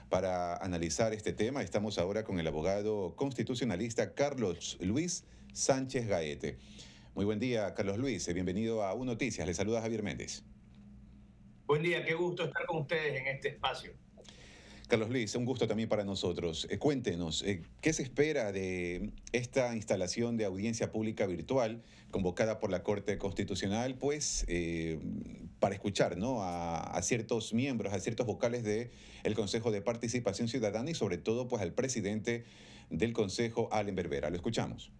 para analizar este tema. Estamos ahora con el abogado constitucionalista Carlos Luis Sánchez Gaete. Muy buen día, Carlos Luis. Bienvenido a UN Noticias. Le saluda Javier Méndez. Buen día, qué gusto estar con ustedes en este espacio. Carlos Luis, un gusto también para nosotros. Cuéntenos, ¿qué se espera de esta instalación de audiencia pública virtual convocada por la Corte Constitucional? Pues para escuchar, ¿no?, a ciertos miembros, a ciertos vocales del Consejo de Participación Ciudadana y sobre todo pues al presidente del Consejo, Allen Berbera. Lo escuchamos.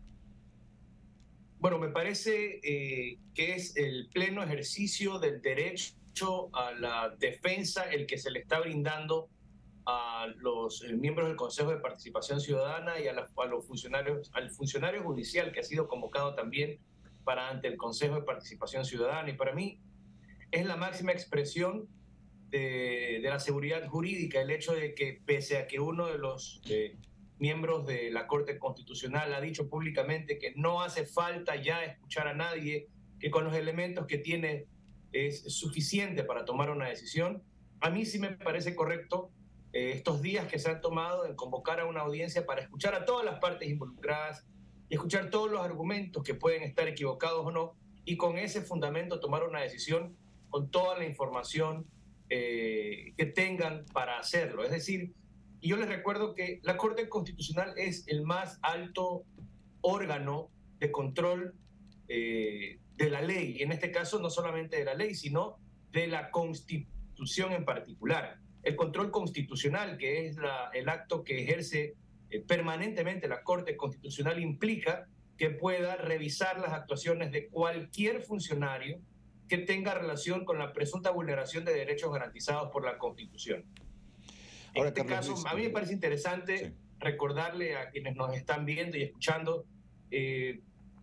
Bueno, me parece que es el pleno ejercicio del derecho a la defensa el que se le está brindando a los miembros del Consejo de Participación Ciudadana y a los funcionarios, al funcionario judicial que ha sido convocado también para ante el Consejo de Participación Ciudadana. Y para mí es la máxima expresión de la seguridad jurídica, el hecho de que pese a que uno de los miembros de la Corte Constitucional ha dicho públicamente que no hace falta ya escuchar a nadie, que con los elementos que tiene es suficiente para tomar una decisión, a mí sí me parece correcto estos días que se han tomado en convocar a una audiencia para escuchar a todas las partes involucradas y escuchar todos los argumentos que pueden estar equivocados o no, y con ese fundamento tomar una decisión con toda la información que tengan para hacerlo. Es decir, yo les recuerdo que la Corte Constitucional es el más alto órgano de control de la ley, y en este caso no solamente de la ley, sino de la Constitución en particular. El control constitucional, que es el acto que ejerce permanentemente la Corte Constitucional, implica que pueda revisar las actuaciones de cualquier funcionario que tenga relación con la presunta vulneración de derechos garantizados por la Constitución. En este caso, a mí me parece interesante recordarle a quienes nos están viendo y escuchando de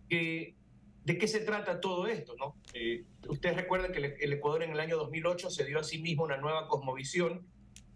qué se trata todo esto, ¿no? Ustedes recuerdan que el Ecuador en el año 2008 se dio a sí mismo una nueva cosmovisión.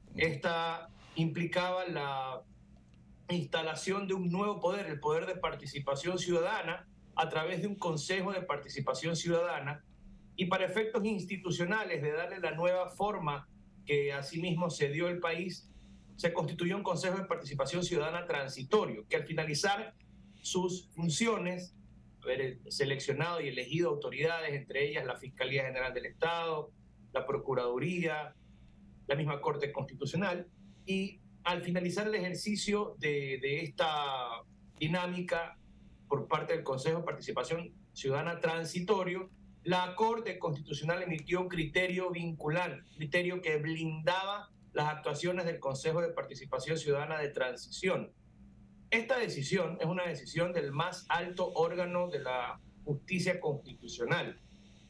Esta implicaba la instalación de un nuevo poder, el poder de participación ciudadana, a través de un Consejo de Participación Ciudadana, y para efectos institucionales de darle la nueva forma que asimismo se dio el país, se constituyó un Consejo de Participación Ciudadana transitorio, que al finalizar sus funciones, haber seleccionado y elegido autoridades, entre ellas la Fiscalía General del Estado, la Procuraduría, la misma Corte Constitucional, y al finalizar el ejercicio de esta dinámica por parte del Consejo de Participación Ciudadana transitorio, la Corte Constitucional emitió un criterio vinculante, criterio que blindaba las actuaciones del Consejo de Participación Ciudadana de transición. Esta decisión es una decisión del más alto órgano de la justicia constitucional.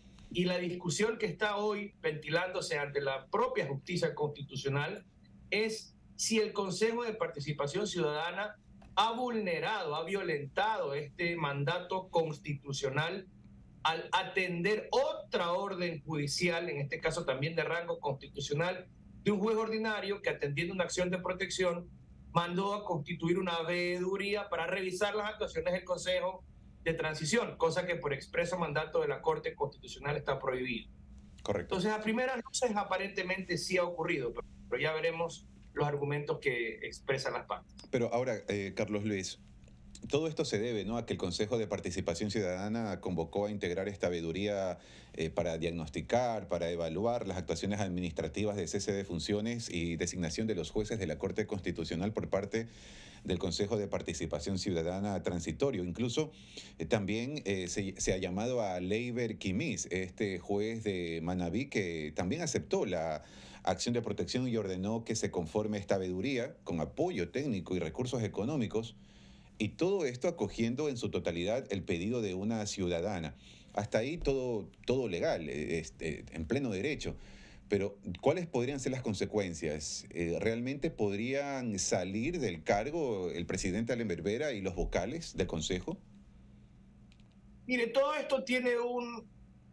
Y la discusión que está hoy ventilándose ante la propia justicia constitucional es si el Consejo de Participación Ciudadana ha vulnerado, ha violentado este mandato constitucional al atender otra orden judicial, en este caso también de rango constitucional, de un juez ordinario que, atendiendo una acción de protección, mandó a constituir una veeduría para revisar las actuaciones del Consejo de Transición, cosa que por expreso mandato de la Corte Constitucional está prohibido. Correcto. Entonces, a primeras luces aparentemente sí ha ocurrido, pero ya veremos los argumentos que expresan las partes. Pero ahora, Carlos Luis, todo esto se debe, ¿no?, a que el Consejo de Participación Ciudadana convocó a integrar esta veeduría para diagnosticar, para evaluar las actuaciones administrativas de cese de funciones y designación de los jueces de la Corte Constitucional por parte del Consejo de Participación Ciudadana transitorio. Incluso también se ha llamado a Leiber Quimis, este juez de Manabí, que también aceptó la acción de protección y ordenó que se conforme esta veeduría con apoyo técnico y recursos económicos. Y todo esto acogiendo en su totalidad el pedido de una ciudadana. Hasta ahí todo legal, en pleno derecho. Pero, ¿cuáles podrían ser las consecuencias? ¿Realmente podrían salir del cargo el presidente Allen Berbera y los vocales del Consejo? Mire, todo esto tiene un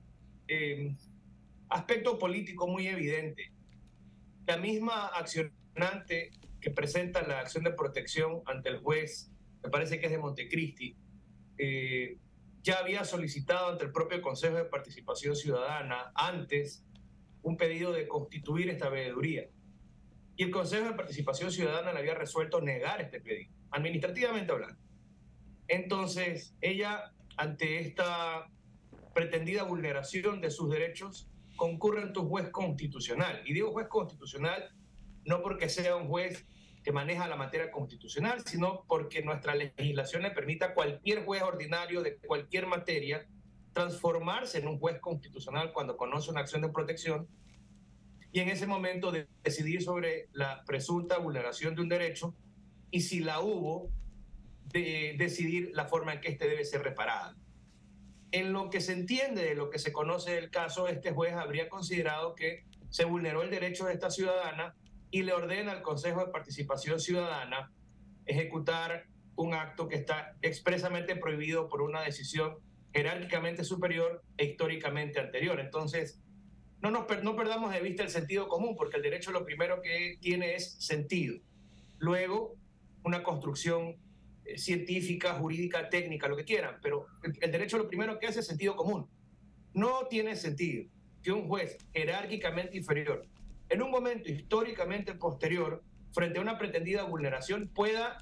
aspecto político muy evidente. La misma accionante que presenta la acción de protección ante el juez, me parece que es de Montecristi, ya había solicitado ante el propio Consejo de Participación Ciudadana antes un pedido de constituir esta veeduría. y el Consejo de Participación Ciudadana le había resuelto negar este pedido, administrativamente hablando. Entonces, ella, ante esta pretendida vulneración de sus derechos, concurre ante un juez constitucional. Y digo juez constitucional no porque sea un juez que maneja la materia constitucional, sino porque nuestra legislación le permite a cualquier juez ordinario de cualquier materia transformarse en un juez constitucional cuando conoce una acción de protección y en ese momento decidir sobre la presunta vulneración de un derecho y si la hubo, decidir la forma en que éste debe ser reparada. En lo que se entiende de lo que se conoce del caso, este juez habría considerado que se vulneró el derecho de esta ciudadana y le ordena al Consejo de Participación Ciudadana ejecutar un acto que está expresamente prohibido por una decisión jerárquicamente superior e históricamente anterior. Entonces, no perdamos de vista el sentido común, porque el derecho lo primero que tiene es sentido. Luego, una construcción científica, jurídica, técnica, lo que quieran, pero el derecho lo primero que hace es sentido común. No tiene sentido que un juez jerárquicamente inferior, en un momento históricamente posterior, frente a una pretendida vulneración, pueda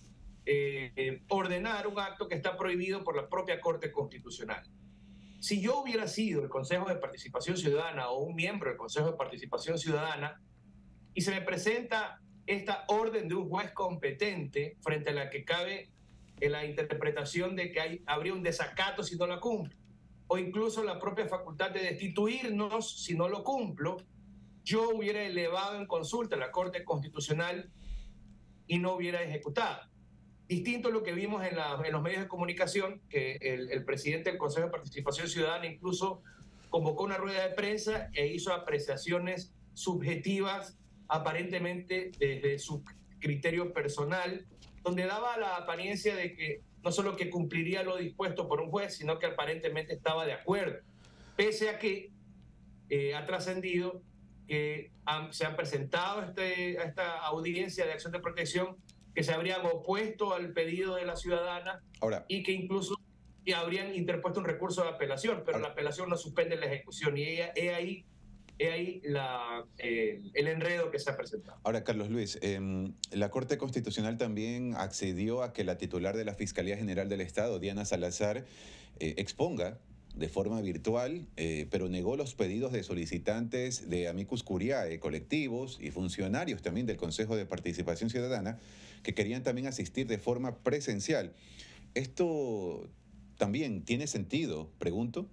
ordenar un acto que está prohibido por la propia Corte Constitucional. Si yo hubiera sido el Consejo de Participación Ciudadana o un miembro del Consejo de Participación Ciudadana y se me presenta esta orden de un juez competente frente a la que cabe la interpretación de que habría un desacato si no la cumplo, o incluso la propia facultad de destituirnos si no lo cumplo, yo hubiera elevado en consulta a la Corte Constitucional y no hubiera ejecutado. Distinto a lo que vimos en los medios de comunicación, que el presidente del Consejo de Participación Ciudadana incluso convocó una rueda de prensa e hizo apreciaciones subjetivas, aparentemente desde su criterio personal, donde daba la apariencia de que no solo que cumpliría lo dispuesto por un juez, sino que aparentemente estaba de acuerdo, pese a que ha trascendido que se han presentado a esta audiencia de acción de protección que se habrían opuesto al pedido de la ciudadana. Ahora, y que incluso habrían interpuesto un recurso de apelación, pero la apelación no suspende la ejecución y he ahí el enredo que se ha presentado. Ahora, Carlos Luis, la Corte Constitucional también accedió a que la titular de la Fiscalía General del Estado, Diana Salazar, exponga de forma virtual, pero negó los pedidos de solicitantes de amicus curiae, colectivos y funcionarios también del Consejo de Participación Ciudadana, que querían también asistir de forma presencial. ¿Esto también tiene sentido, pregunto?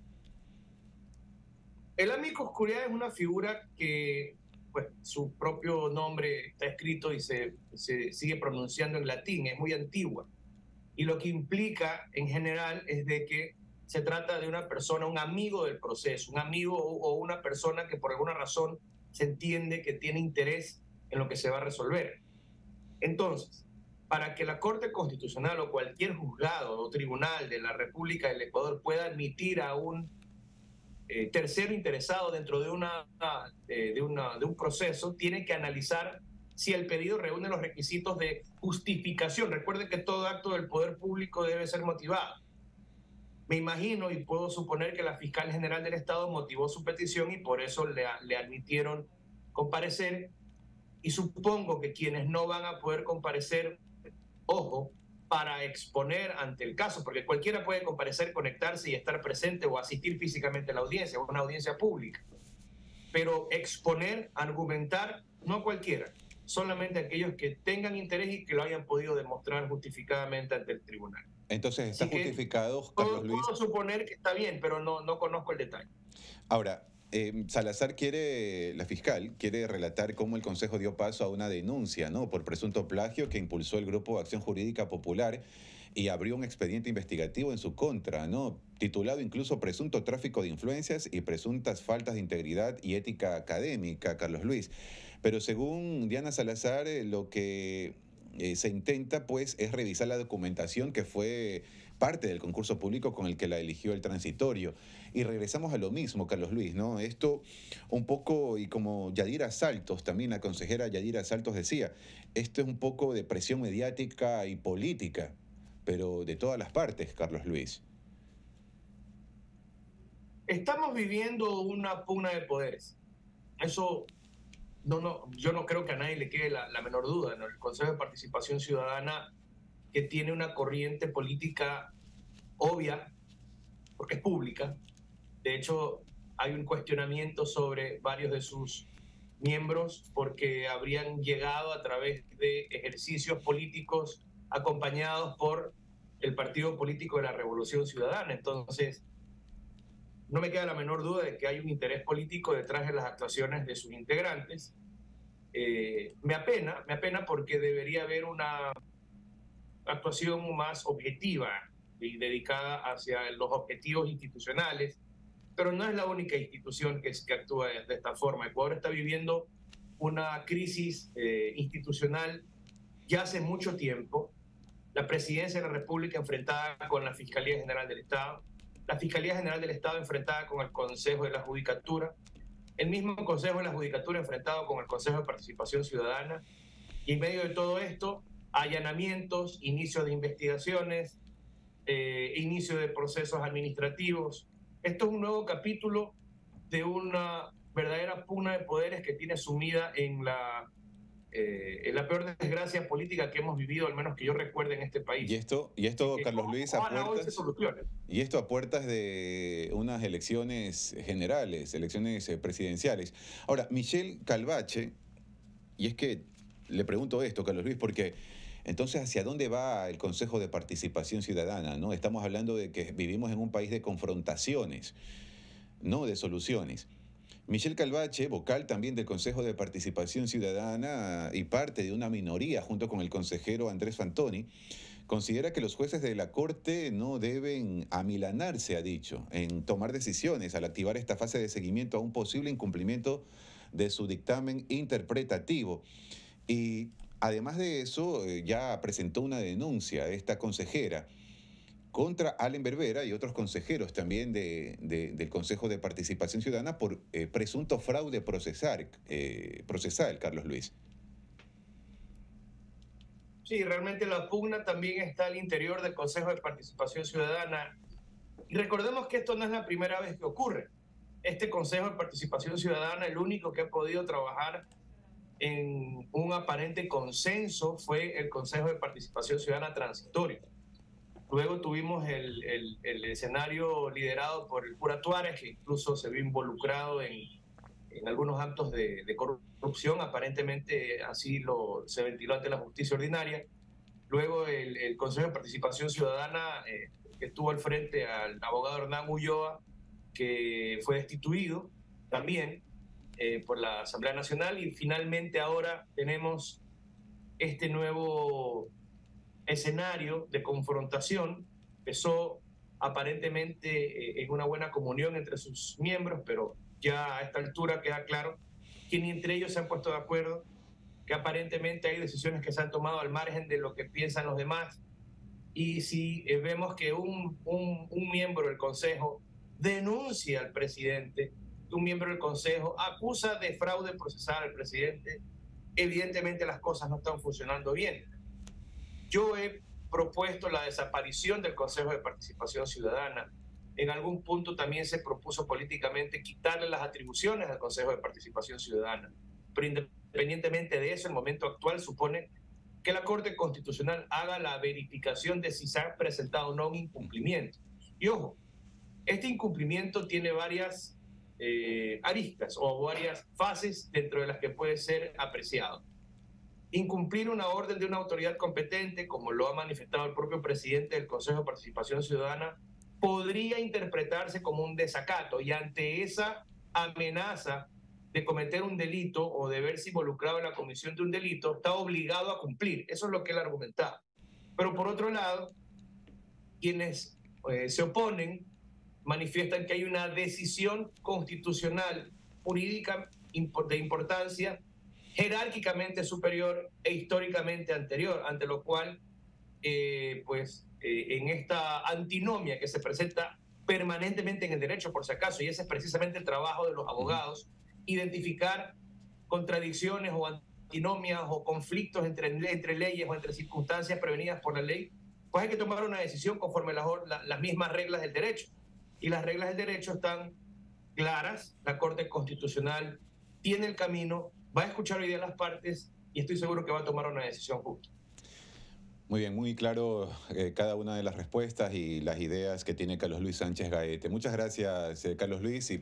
El amicus curiae es una figura que, pues, su propio nombre está escrito y se sigue pronunciando en latín, es muy antigua. Y lo que implica en general es de que se trata de una persona, un amigo del proceso, un amigo o una persona que por alguna razón se entiende que tiene interés en lo que se va a resolver. Entonces, para que la Corte Constitucional o cualquier juzgado o tribunal de la República del Ecuador pueda admitir a un tercero interesado dentro de un proceso, tiene que analizar si el pedido reúne los requisitos de justificación. Recuerden que todo acto del poder público debe ser motivado. Me imagino y puedo suponer que la Fiscal General del Estado motivó su petición y por eso le admitieron comparecer. Y supongo que quienes no van a poder comparecer, ojo, para exponer ante el caso, porque cualquiera puede comparecer, conectarse y estar presente o asistir físicamente a la audiencia, o una audiencia pública. Pero exponer, argumentar, no cualquiera, solamente aquellos que tengan interés y que lo hayan podido demostrar justificadamente ante el tribunal. Entonces, ¿está justificado, Carlos Luis? Puedo suponer que está bien, pero no conozco el detalle. Ahora, Salazar la fiscal, quiere relatar cómo el Consejo dio paso a una denuncia, ¿no?, por presunto plagio que impulsó el Grupo de Acción Jurídica Popular y abrió un expediente investigativo en su contra, ¿no?, titulado incluso Presunto Tráfico de Influencias y Presuntas Faltas de Integridad y Ética Académica, Carlos Luis. Pero según Diana Salazar, lo que se intenta, pues, es revisar la documentación que fue parte del concurso público con el que la eligió el transitorio. Y regresamos a lo mismo, Carlos Luis, ¿no? Esto un poco, y como Yadira Saltos, también la consejera Yadira Saltos decía, esto es un poco de presión mediática y política, pero de todas las partes, Carlos Luis. Estamos viviendo una pugna de poderes. Eso No, yo no creo que a nadie le quede la menor duda, ¿no? El Consejo de Participación Ciudadana, que tiene una corriente política obvia, porque es pública. De hecho, hay un cuestionamiento sobre varios de sus miembros porque habrían llegado a través de ejercicios políticos acompañados por el partido político de la Revolución Ciudadana. Entonces, no me queda la menor duda de que hay un interés político detrás de las actuaciones de sus integrantes. Me apena porque debería haber una actuación más objetiva y dedicada hacia los objetivos institucionales, pero no es la única institución que actúa de esta forma. Ecuador está viviendo una crisis institucional ya hace mucho tiempo. La Presidencia de la República enfrentada con la Fiscalía General del Estado, la Fiscalía General del Estado enfrentada con el Consejo de la Judicatura, el mismo Consejo de la Judicatura enfrentado con el Consejo de Participación Ciudadana, y en medio de todo esto, allanamientos, inicio de investigaciones, inicio de procesos administrativos. Esto es un nuevo capítulo de una verdadera pugna de poderes que tiene sumida en la peor desgracia política que hemos vivido, al menos que yo recuerde en este país. Y esto Carlos Luis, y esto a puertas de unas elecciones generales, elecciones presidenciales. Ahora, Michelle Calvache, y es que le pregunto esto, Carlos Luis, porque entonces, ¿hacia dónde va el Consejo de Participación Ciudadana? ¿No? Estamos hablando de que vivimos en un país de confrontaciones, no de soluciones. Michelle Calvache, vocal también del Consejo de Participación Ciudadana y parte de una minoría junto con el consejero Andrés Fantoni, considera que los jueces de la Corte no deben amilanarse, ha dicho, en tomar decisiones al activar esta fase de seguimiento a un posible incumplimiento de su dictamen interpretativo. Y además de eso, ya presentó una denuncia esta consejera contra Allen Berbera y otros consejeros también del Consejo de Participación Ciudadana por presunto fraude procesal, Carlos Luis. Sí, realmente la pugna también está al interior del Consejo de Participación Ciudadana. Y recordemos que esto no es la primera vez que ocurre. Este Consejo de Participación Ciudadana, el único que ha podido trabajar en un aparente consenso, fue el Consejo de Participación Ciudadana transitorio. Luego tuvimos el escenario liderado por el cura Tuárez, que incluso se vio involucrado en algunos actos de corrupción, aparentemente así se ventiló ante la justicia ordinaria. Luego el Consejo de Participación Ciudadana, que estuvo al frente al abogado Hernán Ulloa, que fue destituido también por la Asamblea Nacional, y finalmente ahora tenemos este nuevo escenario de confrontación. Empezó aparentemente en una buena comunión entre sus miembros, pero ya a esta altura queda claro que ni entre ellos se han puesto de acuerdo, que aparentemente hay decisiones que se han tomado al margen de lo que piensan los demás. Y si vemos que un miembro del Consejo denuncia al presidente, un miembro del Consejo acusa de fraude procesal al presidente, evidentemente las cosas no están funcionando bien. Yo he propuesto la desaparición del Consejo de Participación Ciudadana. En algún punto también se propuso políticamente quitarle las atribuciones al Consejo de Participación Ciudadana. Pero independientemente de eso, el momento actual supone que la Corte Constitucional haga la verificación de si se ha presentado o no un incumplimiento. Y ojo, este incumplimiento tiene varias aristas o varias fases dentro de las que puede ser apreciado. Incumplir una orden de una autoridad competente, como lo ha manifestado el propio presidente del Consejo de Participación Ciudadana, podría interpretarse como un desacato, y ante esa amenaza de cometer un delito o de verse involucrado en la comisión de un delito, está obligado a cumplir. Eso es lo que él argumentaba. Pero por otro lado, quienes se oponen manifiestan que hay una decisión constitucional jurídica de importancia jerárquicamente superior e históricamente anterior, ante lo cual, en esta antinomia que se presenta permanentemente en el derecho, por si acaso, y ese es precisamente el trabajo de los abogados, identificar contradicciones o antinomias o conflictos entre leyes o entre circunstancias prevenidas por la ley, pues hay que tomar una decisión conforme las mismas reglas del derecho. Y las reglas del derecho están claras, la Corte Constitucional tiene el camino, va a escuchar hoy día las partes y estoy seguro que va a tomar una decisión justa. Muy bien, muy claro cada una de las respuestas y las ideas que tiene Carlos Luis Sánchez Gaete. Muchas gracias, Carlos Luis. Y